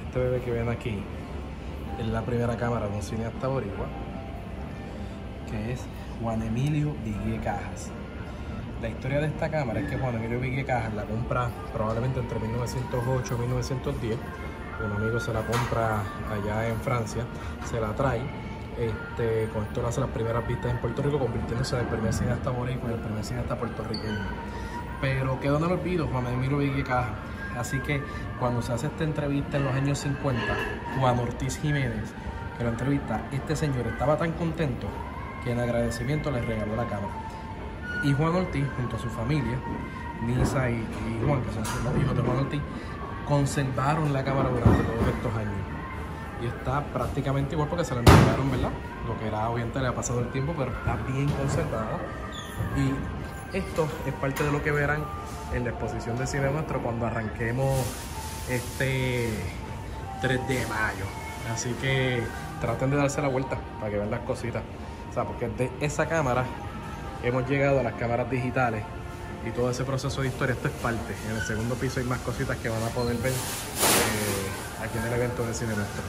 Este bebé que ven aquí es la primera cámara de un cineasta boricua, que es Juan Emilio Vigue Cajas. La historia de esta cámara es que Juan Emilio Vigue Cajas la compra probablemente entre 1908 y 1910. Un amigo se la compra allá en Francia, se la trae. Con esto le hace las primeras vistas en Puerto Rico, convirtiéndose en el primer cineasta boricua y el primer cineasta puertorriqueño. Pero quedó en el olvido Juan Emilio Vigue Cajas. Así que cuando se hace esta entrevista en los años 50, Juan Ortiz Jiménez, que lo entrevista, este señor estaba tan contento que en agradecimiento le regaló la cámara. Y Juan Ortiz, junto a su familia, Nisa y Juan, que son sus dos hijos de Juan Ortiz, conservaron la cámara durante todos estos años. Y está prácticamente igual porque se la entregaron, ¿verdad? Lo que era, obviamente le ha pasado el tiempo, pero está bien conservada. Y esto es parte de lo que verán en la exposición de cine nuestro cuando arranquemos este 3 de mayo. Así que traten de darse la vuelta para que vean las cositas. O sea, porque de esa cámara hemos llegado a las cámaras digitales y todo ese proceso de historia. Esto es parte. En el segundo piso hay más cositas que van a poder ver aquí en el evento de cine nuestro.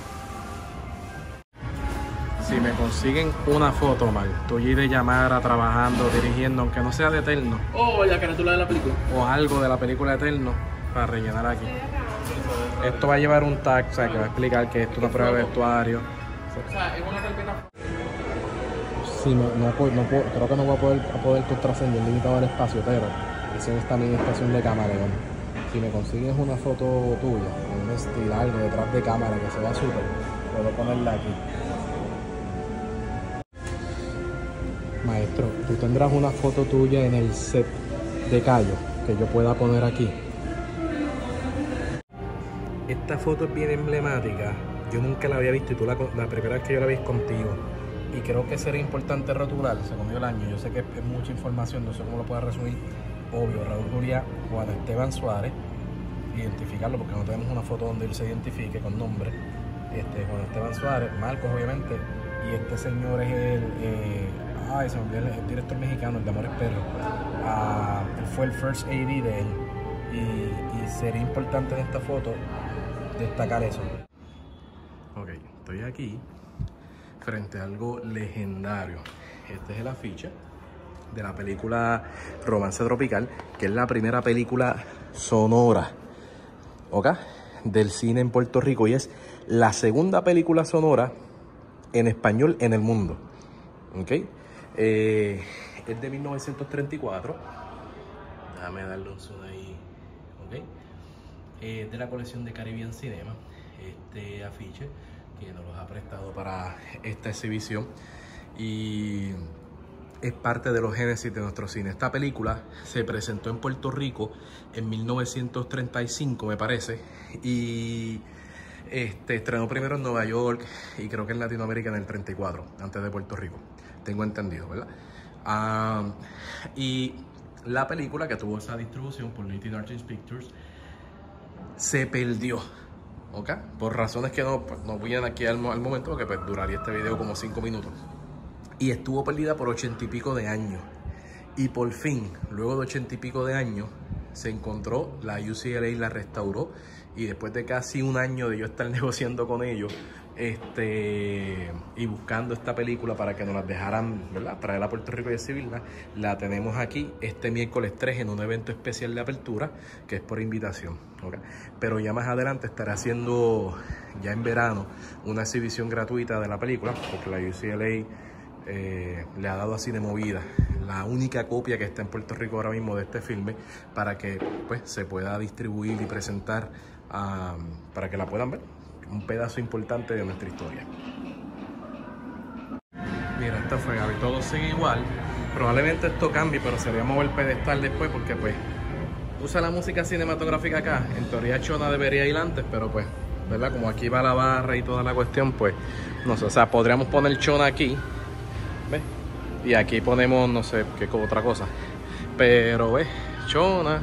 Si me consiguen una foto, mal, tuya de Yamara trabajando, dirigiendo, aunque no sea de Eterno. O la carátula de la película. O algo de la película Eterno, para rellenar aquí. Esto va a llevar un tag, o sea, que va a explicar que esto es una prueba de vestuario. O sea, es una carpeta. Sí, creo que no voy a poder contraseñar limitado el espacio, pero esa es también estación de cámara. Si me consigues una foto tuya, un estilo, algo detrás de cámara que se vea súper, puedo ponerla aquí. Maestro, tú tendrás una foto tuya en el set de Cayo que yo pueda poner aquí. Esta foto es bien emblemática. Yo nunca la había visto y tú la primera vez que yo la vi es contigo. Y creo que sería importante rotular, se comió el año. Yo sé que es mucha información, no sé cómo lo puedo resumir. Obvio, Raúl Juliá, Juan Esteban Suárez, identificarlo porque no tenemos una foto donde él se identifique con nombre. Juan Esteban Suárez, Marcos obviamente, y este señor es se me olvidó el director mexicano, el de Amores Perros. Él fue el first AD de él y sería importante en esta foto destacar eso. Ok, estoy aquí frente a algo legendario. Este es el afiche de la película Romance Tropical, que es la primera película sonora, ¿ok?, del cine en Puerto Rico, y es la segunda película sonora en español en el mundo. ¿Ok? Es de 1934. Déjame darle un zoom ahí. ¿Ok? De la colección de Caribbean Cinema. Este afiche que nos los ha prestado para esta exhibición. Y es parte de los génesis de nuestro cine. Esta película se presentó en Puerto Rico en 1935, me parece. Y estrenó primero en Nueva York y creo que en Latinoamérica en el 34, antes de Puerto Rico. Tengo entendido, ¿verdad? Y la película que tuvo esa distribución por Little Artists Pictures se perdió, ¿ok? Por razones que no vienen aquí al momento, porque pues, duraría este video como 5 minutos. Y estuvo perdida por 80 y pico de años. Y por fin, luego de 80 y pico de años, se encontró, la UCLA la restauró. Y después de casi un año de yo estar negociando con ellos y buscando esta película para que nos la dejaran, ¿verdad?, traerla a Puerto Rico y exhibirla, la tenemos aquí este miércoles 3 en un evento especial de apertura que es por invitación, ¿okay? Pero ya más adelante estaré haciendo, ya en verano, una exhibición gratuita de la película, porque la UCLA le ha dado así de movida la única copia que está en Puerto Rico ahora mismo de este filme, para que pues se pueda distribuir y presentar para que la puedan ver, un pedazo importante de nuestra historia. Mira, esto fue Gaby, todo sigue igual. Probablemente esto cambie, pero sería mover el pedestal después, porque pues usa la música cinematográfica acá. En teoría Chona debería ir antes, pero pues, ¿verdad? Como aquí va la barra y toda la cuestión, pues no sé, o sea, podríamos poner Chona aquí, ¿ves? Y aquí ponemos, no sé, qué otra cosa. Pero, ¿ves? Chona.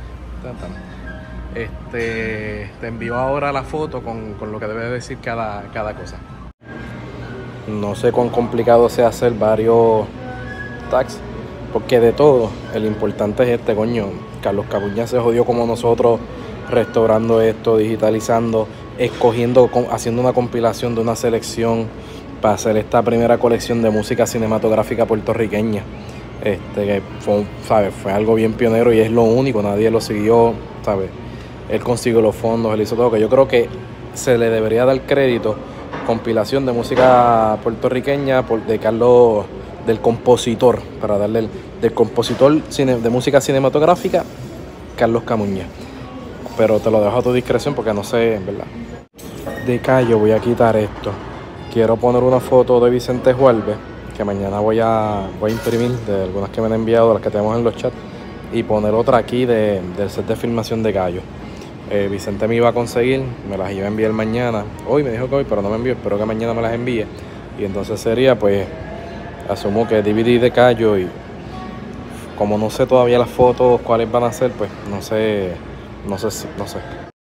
Te envío ahora la foto con lo que debe decir cada cosa. No sé cuán complicado sea hacer varios tags, porque de todo, el importante es coño. Carlos Cabuña se jodió como nosotros, restaurando esto, digitalizando, haciendo una compilación de una selección para hacer esta primera colección de música cinematográfica puertorriqueña. Que fue algo bien pionero y es lo único, nadie lo siguió, ¿sabes? Él consiguió los fondos, él hizo todo, que yo creo que se le debería dar crédito. Compilación de música puertorriqueña de Carlos, del compositor, para darle del compositor de música cinematográfica, Carlos Camuñez. Pero te lo dejo a tu discreción porque no sé, en verdad. De Cayo voy a quitar esto. Quiero poner una foto de Vicente Juárez, que mañana voy a imprimir, de algunas que me han enviado, de las que tenemos en los chats, y poner otra aquí del set de filmación de Cayo. Vicente me iba a conseguir, me las iba a enviar mañana. Hoy me dijo que hoy, pero no me envió, espero que mañana me las envíe. Y entonces sería, pues, asumo que DVD de Cayo, y como no sé todavía las fotos cuáles van a ser, pues no sé.